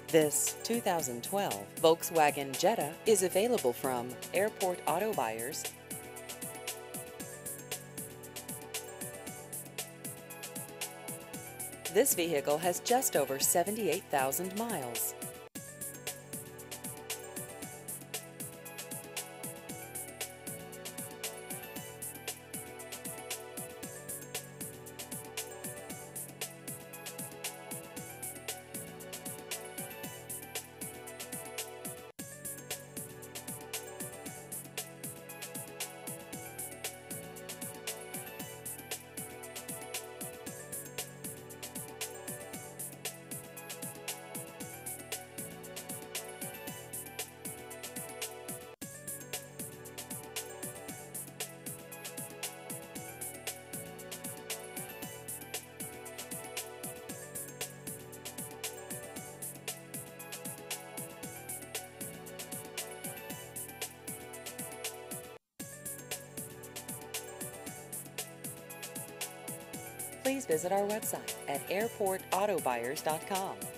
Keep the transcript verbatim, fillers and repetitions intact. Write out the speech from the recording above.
This two thousand twelve Volkswagen Jetta is available from Airport Auto Buyers. This vehicle has just over seventy-eight thousand miles. Please visit our website at airport auto buyers dot com.